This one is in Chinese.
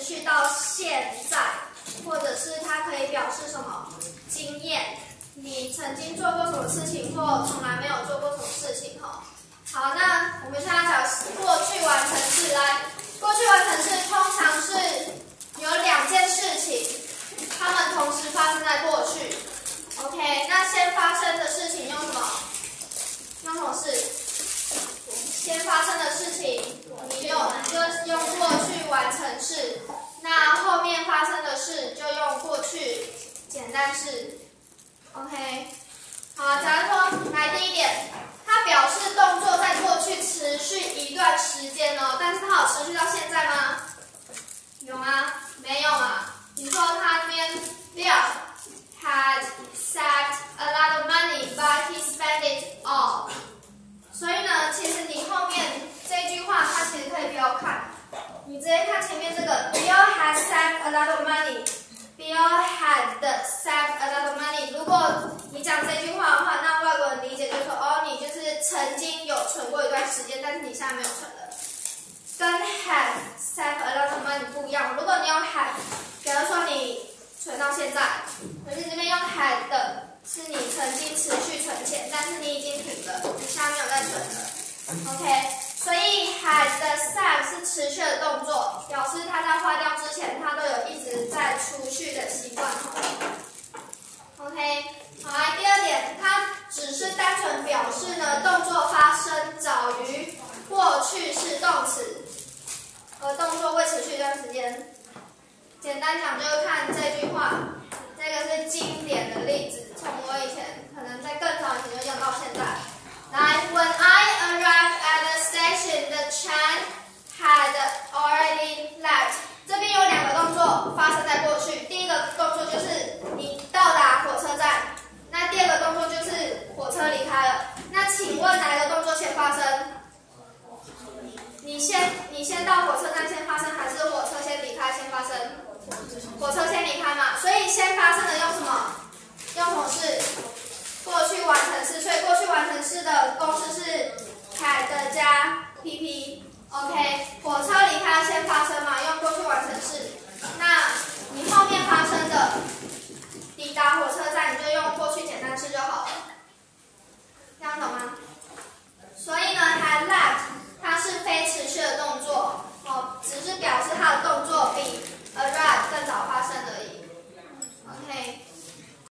续到现在，或者是它可以表示什么经验，你曾经做过什么事情或从来没有做过什么事情哈。好，那我们现在讲过去完成式来，过去完成式通常是有2件事情，它们同时发生在过去。OK， 那先发生的事情用什么？用什么事？先发生的事情，你就用过去完成式。那后面发生的事就用过去简单式。OK， 好，假如说来第一点，它表示动作在过去持续一段时间哦，但是它有持续到现在吗？有吗？没有嘛。你说他那边Bill had saved a lot of money, but he spent it all。所以呢，其实你后面这句话，它其实可以不要看，你直接看前面这个 Bill had saved a lot of money。Bill had saved a lot of money。如果你讲这句话的话，那外国人理解就是说，哦，你就是曾经有存过一段时间，但是你现在没有存了。跟 had saved a lot of money 不一样。如果你用 had， 比如说你存到现在，可是这边用 had 的是你曾经持续存钱，但是你已经停了，你现在没有在存了。OK， 所以 had 的 save 是持续的动作，表示它在坏掉之前，它都有一直在储蓄的习惯。OK， 好，来第二点，它只是单纯表示呢动作发生早于过去式动词，而动作未持续一段时间。简单讲就是看这句话，这个是经典的例子，从我以前可能在更早以前就用到现在。来 ，When I arrived at the station, the train had already